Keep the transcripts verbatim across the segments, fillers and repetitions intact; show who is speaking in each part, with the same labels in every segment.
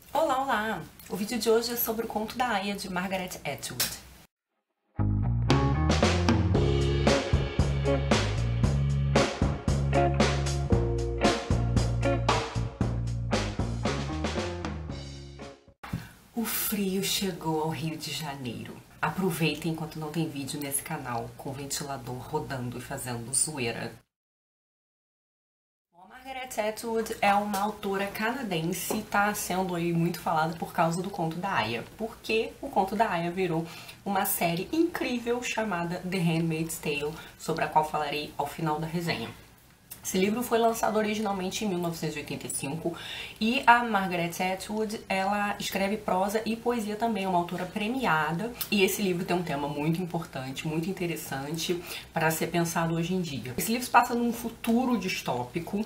Speaker 1: Olá, olá! O vídeo de hoje é sobre o conto da Aya, de Margaret Atwood. O frio chegou ao Rio de Janeiro. Aproveitem enquanto não tem vídeo nesse canal com o ventilador rodando e fazendo zoeira. Margaret Atwood é uma autora canadense e está sendo aí muito falada por causa do conto da Aya, porque o conto da Aya virou uma série incrível chamada The Handmaid's Tale, sobre a qual falarei ao final da resenha. Esse livro foi lançado originalmente em mil novecentos e oitenta e cinco e a Margaret Atwood, ela escreve prosa e poesia também, é uma autora premiada, e esse livro tem um tema muito importante, muito interessante para ser pensado hoje em dia. Esse livro se passa num futuro distópico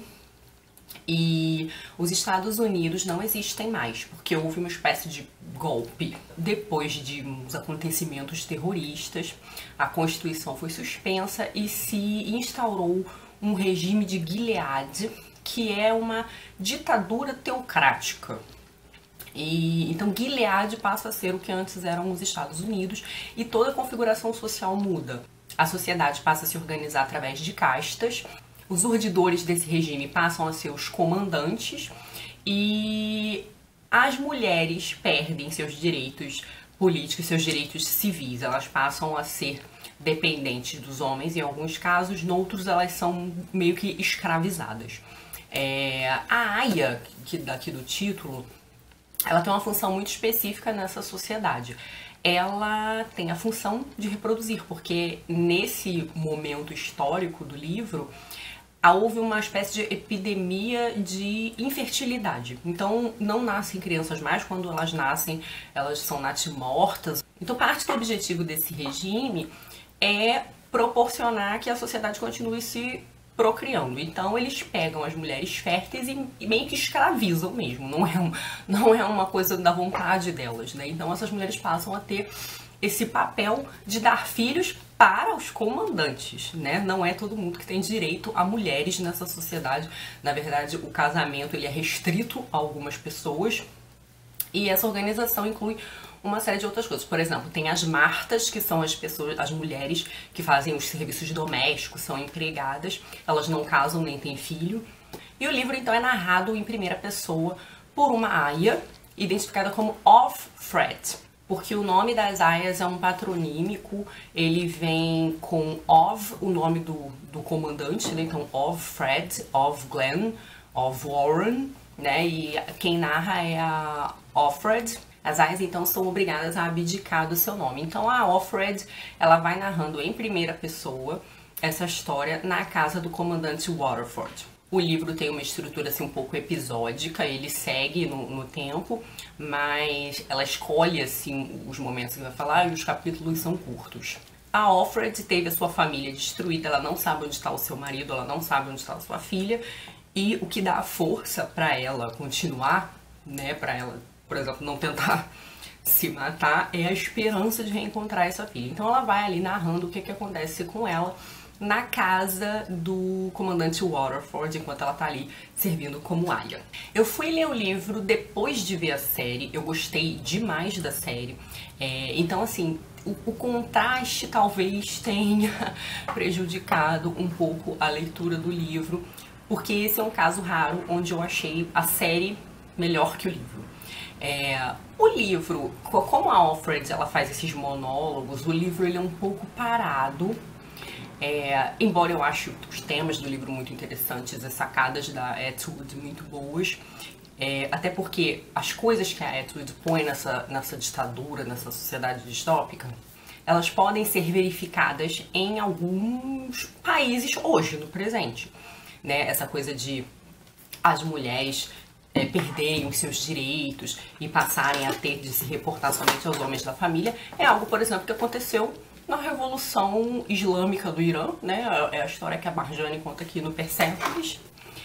Speaker 1: e os Estados Unidos não existem mais, porque houve uma espécie de golpe. Depois de uns acontecimentos terroristas, a Constituição foi suspensa e se instaurou um regime de Gilead, que é uma ditadura teocrática. E, então Gilead passa a ser o que antes eram os Estados Unidos e toda a configuração social muda. A sociedade passa a se organizar através de castas. Os urdidores desse regime passam a ser os comandantes e as mulheres perdem seus direitos políticos, seus direitos civis. Elas passam a ser dependentes dos homens em alguns casos, noutros elas são meio que escravizadas. É, a Aya, que daqui do título, ela tem uma função muito específica nessa sociedade. Ela tem a função de reproduzir, porque nesse momento histórico do livro houve uma espécie de epidemia de infertilidade. Então não nascem crianças mais, quando elas nascem elas são natimortas. Então parte do objetivo desse regime é proporcionar que a sociedade continue se procriando. Então eles pegam as mulheres férteis e meio que escravizam mesmo, não é, um, não é uma coisa da vontade delas, né? Então essas mulheres passam a ter esse papel de dar filhos para os comandantes, né? Não é todo mundo que tem direito a mulheres nessa sociedade. Na verdade, o casamento ele é restrito a algumas pessoas e essa organização inclui uma série de outras coisas. Por exemplo, tem as martas, que são as pessoas, as mulheres que fazem os serviços domésticos, são empregadas, elas não casam nem têm filho. E o livro então é narrado em primeira pessoa por uma Aya, identificada como Offred, porque o nome das Ayas é um patronímico, ele vem com Of, o nome do, do comandante, né? Então Offred, of Glen, of Warren, né? E quem narra é a Offred. As Ayas então são obrigadas a abdicar do seu nome. Então a Offred, ela vai narrando em primeira pessoa essa história na casa do comandante Waterford. O livro tem uma estrutura assim um pouco episódica, ele segue no, no tempo, mas ela escolhe assim os momentos que vai falar e os capítulos são curtos. A Offred teve a sua família destruída, ela não sabe onde está o seu marido, ela não sabe onde está a sua filha, e o que dá força para ela continuar, né, para ela, por exemplo, não tentar se matar, é a esperança de reencontrar essa filha. Então ela vai ali narrando o que, que acontece com ela na casa do comandante Waterford, enquanto ela tá ali servindo como Aya. Eu fui ler o livro depois de ver a série, eu gostei demais da série, é, então assim, o, o contraste talvez tenha prejudicado um pouco a leitura do livro, porque esse é um caso raro onde eu achei a série melhor que o livro. É, o livro, como a Offred ela faz esses monólogos, o livro ele é um pouco parado. É, embora eu ache os temas do livro muito interessantes, as sacadas da Atwood muito boas, é, até porque as coisas que a Atwood põe nessa, nessa ditadura, nessa sociedade distópica, elas podem ser verificadas em alguns países hoje, no presente, né? Essa coisa de as mulheres é, perderem os seus direitos e passarem a ter de se reportar somente aos homens da família é algo, por exemplo, que aconteceu na Revolução Islâmica do Irã, né? É a história que a Marjane conta aqui no Persépolis.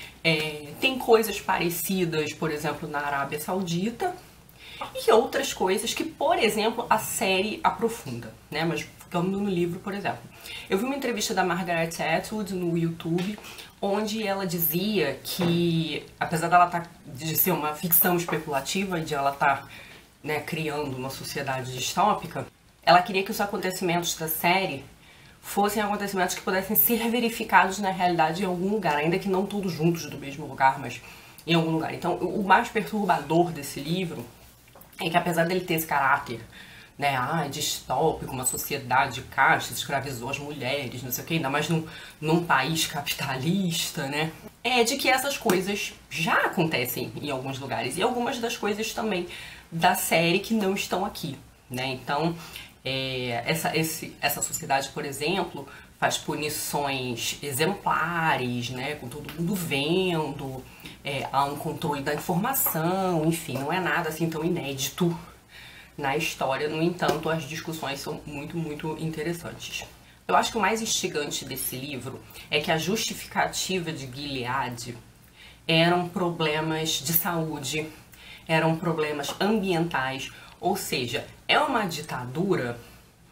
Speaker 1: É, tem coisas parecidas, por exemplo, na Arábia Saudita e outras coisas que, por exemplo, a série aprofunda, né? Mas ficando no livro, por exemplo. Eu vi uma entrevista da Margaret Atwood no YouTube, onde ela dizia que, apesar dela tá, de ser uma ficção especulativa e de ela estar, né, criando uma sociedade distópica, ela queria que os acontecimentos da série fossem acontecimentos que pudessem ser verificados na realidade em algum lugar, ainda que não todos juntos do mesmo lugar, mas em algum lugar. Então, o mais perturbador desse livro é que, apesar dele ter esse caráter, né, ah, distópico, uma sociedade casta, escravizou as mulheres, não sei o que, ainda mais num, num país capitalista, né, é de que essas coisas já acontecem em alguns lugares, e algumas das coisas também da série que não estão aqui, né. Então, é, essa, esse, essa sociedade, por exemplo, faz punições exemplares, né, com todo mundo vendo, é, há um controle da informação, enfim, não é nada assim tão inédito na história. No entanto, as discussões são muito, muito interessantes. Eu acho que o mais instigante desse livro é que a justificativa de Gilead eram problemas de saúde, eram problemas ambientais, ou seja, é uma ditadura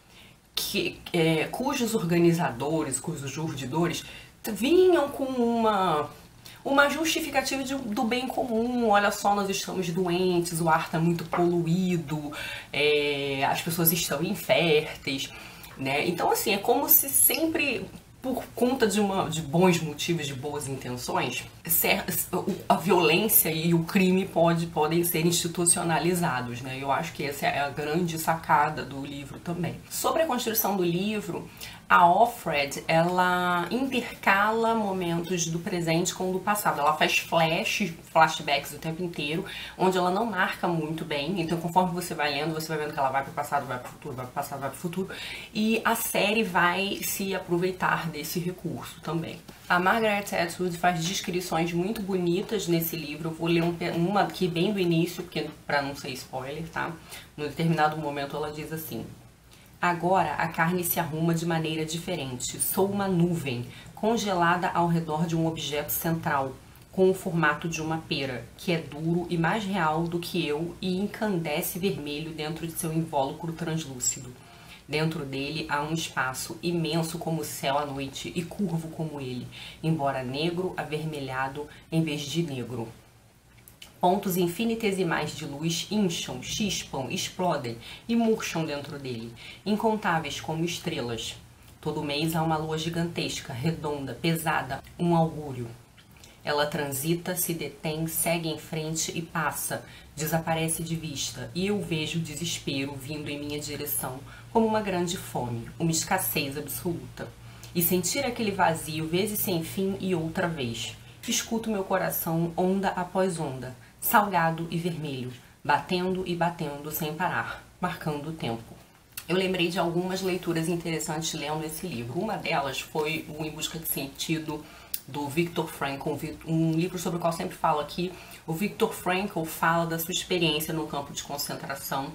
Speaker 1: que, é, cujos organizadores, cujos urdidores vinham com uma, uma justificativa de, do bem comum. Olha só, nós estamos doentes, o ar está muito poluído, é, as pessoas estão inférteis, né? Então, assim, é como se sempre, por conta de, uma, de bons motivos, de boas intenções, a violência e o crime pode, podem ser institucionalizados, né? Eu acho que essa é a grande sacada do livro também. Sobre a construção do livro, a Offred, ela intercala momentos do presente com o do passado. Ela faz flash, flashbacks o tempo inteiro, onde ela não marca muito bem. Então, conforme você vai lendo, você vai vendo que ela vai pro passado, vai pro futuro, vai pro passado, vai pro futuro. E a série vai se aproveitar desse recurso também. A Margaret Atwood faz descrições muito bonitas nesse livro. Eu vou ler um, uma aqui bem do início, porque, pra não ser spoiler, tá? Num determinado momento ela diz assim: agora a carne se arruma de maneira diferente. Sou uma nuvem, congelada ao redor de um objeto central, com o formato de uma pera, que é duro e mais real do que eu e incandesce vermelho dentro de seu invólucro translúcido. Dentro dele há um espaço imenso como o céu à noite e curvo como ele, embora negro, avermelhado em vez de negro. Pontos infinitesimais de luz incham, chispam, explodem e murcham dentro dele, incontáveis como estrelas. Todo mês há uma lua gigantesca, redonda, pesada, um augúrio. Ela transita, se detém, segue em frente e passa, desaparece de vista, e eu vejo o desespero vindo em minha direção como uma grande fome, uma escassez absoluta. E sentir aquele vazio vezes sem fim e outra vez. Escuto meu coração onda após onda, salgado e vermelho, batendo e batendo sem parar, marcando o tempo. Eu lembrei de algumas leituras interessantes lendo esse livro. Uma delas foi o Em Busca de Sentido, do Viktor Frankl, um livro sobre o qual eu sempre falo aqui. O Viktor Frankl fala da sua experiência no campo de concentração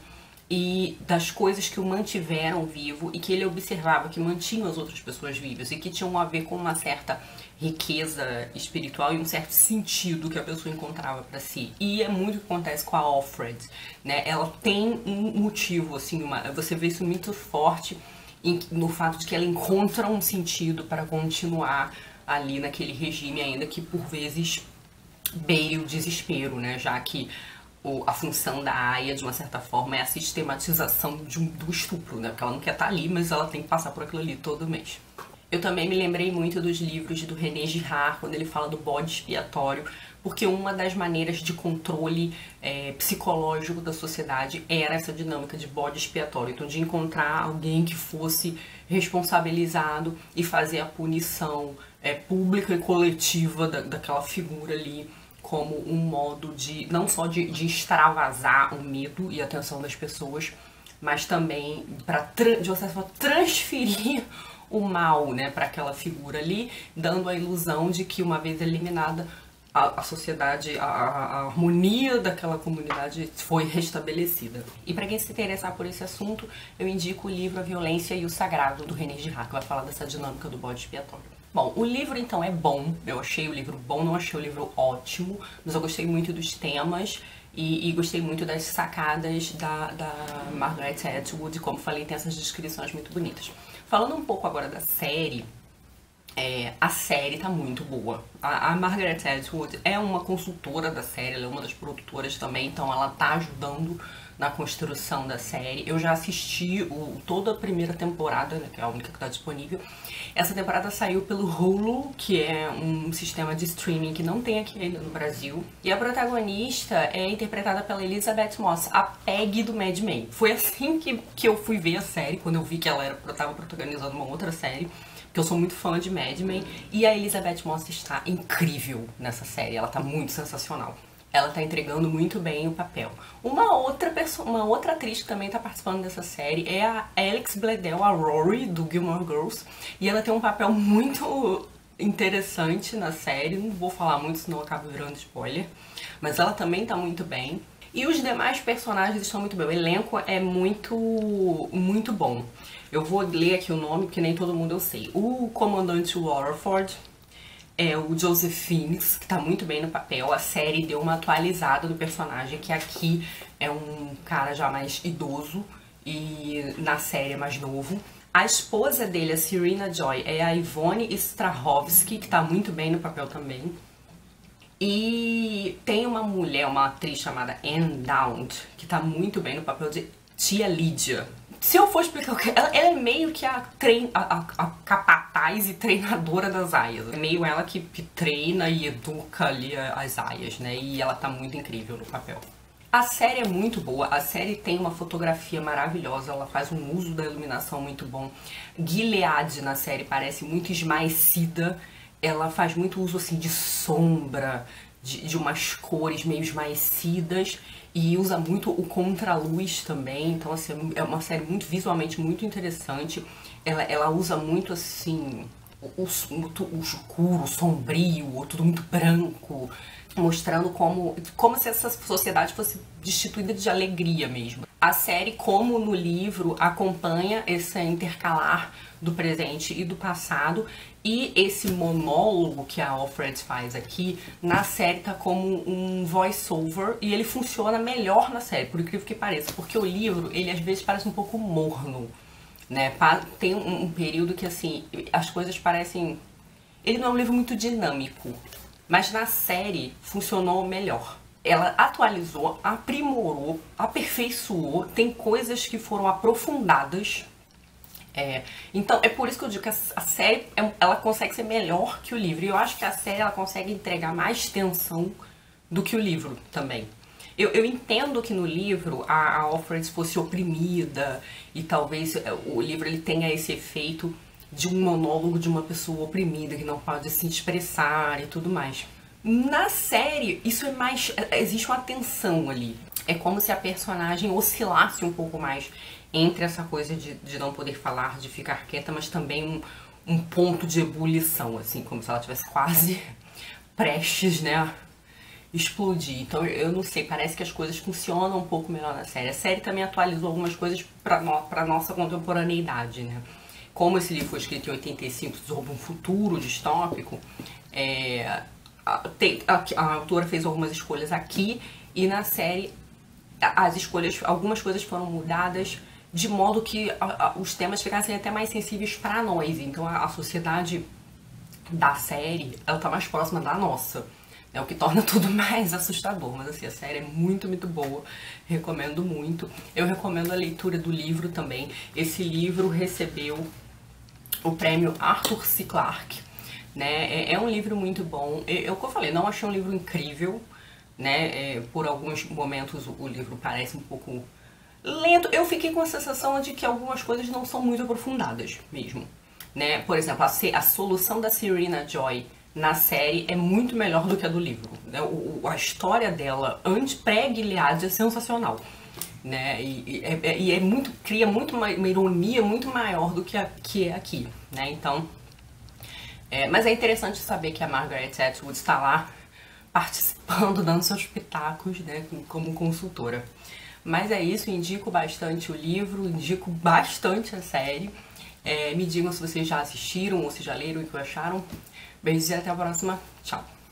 Speaker 1: e das coisas que o mantiveram vivo e que ele observava que mantinham as outras pessoas vivas e que tinham a ver com uma certa riqueza espiritual e um certo sentido que a pessoa encontrava para si. E é muito o que acontece com a Offred, né? Ela tem um motivo, assim, uma, você vê isso muito forte em, no fato de que ela encontra um sentido para continuar ali naquele regime, ainda que por vezes beire o desespero, né? Já que o, a função da Aya, de uma certa forma, é a sistematização de um, do estupro, né? Porque ela não quer estar ali, mas ela tem que passar por aquilo ali todo mês. Eu também me lembrei muito dos livros do René Girard, quando ele fala do bode expiatório, porque uma das maneiras de controle é, psicológico da sociedade era essa dinâmica de bode expiatório. Então, de encontrar alguém que fosse responsabilizado e fazer a punição é, pública e coletiva da, daquela figura ali, como um modo de, não só de, de extravasar o medo e a atenção das pessoas, mas também para, de uma certa forma, transferir o mal, né, para aquela figura ali, dando a ilusão de que, uma vez eliminada, a, a sociedade, a, a harmonia daquela comunidade foi restabelecida. E para quem se interessar por esse assunto, eu indico o livro A Violência e o Sagrado, do René Girard, que vai falar dessa dinâmica do bode expiatório. Bom, o livro então é bom, eu achei o livro bom, não achei o livro ótimo, mas eu gostei muito dos temas E, e gostei muito das sacadas da, da Margaret Atwood, como falei, tem essas descrições muito bonitas. Falando um pouco agora da série, é, a série tá muito boa. A, a Margaret Atwood é uma consultora da série, ela é uma das produtoras também, então ela tá ajudando na construção da série. Eu já assisti o, toda a primeira temporada, né, que é a única que tá disponível. Essa temporada saiu pelo Hulu, que é um sistema de streaming que não tem aqui ainda no Brasil. E a protagonista é interpretada pela Elizabeth Moss, a Peggy do Mad Men. Foi assim que, que eu fui ver a série, quando eu vi que ela estava protagonizando uma outra série, porque eu sou muito fã de Mad Men. E a Elizabeth Moss está incrível nessa série, ela tá muito sensacional. Ela tá entregando muito bem o papel. Uma outra pessoa, uma outra atriz que também tá participando dessa série é a Alex Bledel, a Rory, do Gilmore Girls. E ela tem um papel muito interessante na série. Não vou falar muito, senão eu acabo virando spoiler. Mas ela também tá muito bem. E os demais personagens estão muito bem. O elenco é muito, muito bom. Eu vou ler aqui o nome, porque nem todo mundo eu sei. O comandante Waterford é o Joseph Fiennes, que tá muito bem no papel. A série deu uma atualizada do personagem, que aqui é um cara já mais idoso e na série é mais novo. A esposa dele, a Serena Joy, é a Yvonne Strahovski, que tá muito bem no papel também. E tem uma mulher, uma atriz chamada Anne Dowd, que tá muito bem no papel de Tia Lídia. Se eu for explicar o que... Ela, ela é meio que a, trein, a, a, a capataz e treinadora das aias. É meio ela que, que treina e educa ali as aias, né? E ela tá muito incrível no papel. A série é muito boa. A série tem uma fotografia maravilhosa. Ela faz um uso da iluminação muito bom. Gilead na série parece muito esmaecida. Ela faz muito uso, assim, de sombra, de, de umas cores meio esmaecidas. E usa muito o contraluz também, então assim, é uma série muito visualmente muito interessante. Ela, ela usa muito assim, o, o, o escuro, o sombrio, tudo muito branco, mostrando como, como se essa sociedade fosse destituída de alegria mesmo. A série, como no livro, acompanha esse intercalar do presente e do passado, e esse monólogo que a Alfred faz aqui, na série tá como um voice-over, e ele funciona melhor na série, por incrível que pareça, porque o livro, ele às vezes parece um pouco morno, né? Tem um, um período que, assim, as coisas parecem... Ele não é um livro muito dinâmico, mas na série funcionou melhor. Ela atualizou, aprimorou, aperfeiçoou, tem coisas que foram aprofundadas. É, então é por isso que eu digo que a, a série ela consegue ser melhor que o livro. E eu acho que a série ela consegue entregar mais tensão do que o livro também. Eu, eu entendo que no livro a, a Alfred fosse oprimida e talvez o livro ele tenha esse efeito de um monólogo de uma pessoa oprimida que não pode se expressar e tudo mais. Na série isso é mais... existe uma tensão ali. É como se a personagem oscilasse um pouco mais entre essa coisa de, de não poder falar, de ficar quieta, mas também um, um ponto de ebulição, assim, como se ela tivesse quase prestes, né, explodir. Então eu não sei, parece que as coisas funcionam um pouco melhor na série. A série também atualizou algumas coisas para no, pra nossa contemporaneidade, né. Como esse livro foi escrito em oitenta e cinco sobre um futuro distópico, é, a, tem, a, a autora fez algumas escolhas aqui, e na série as escolhas, algumas coisas foram mudadas de modo que a, a, os temas ficassem até mais sensíveis para nós. Então a, a sociedade da série, ela tá mais próxima da nossa, é o que torna tudo mais assustador. Mas assim, a série é muito, muito boa, recomendo muito. Eu recomendo a leitura do livro também. Esse livro recebeu o prêmio Arthur C. Clarke, né? É, é um livro muito bom. Eu, eu, como eu falei, não achei um livro incrível, né? É, por alguns momentos o, o livro parece um pouco lento. Eu fiquei com a sensação de que algumas coisas não são muito aprofundadas mesmo, né? Por exemplo, a, a solução da Serena Joy na série é muito melhor do que a do livro, né? O, a história dela antes pré-Gilead é sensacional, né? E, e, é, e é muito, cria muito uma, uma ironia muito maior do que a que é aqui, né? Então, é, mas é interessante saber que a Margaret Atwood está lá participando, dando seus pitacos, né, como consultora. Mas é isso, indico bastante o livro, indico bastante a série. É, me digam se vocês já assistiram ou se já leram e o que acharam. Beijos e até a próxima. Tchau!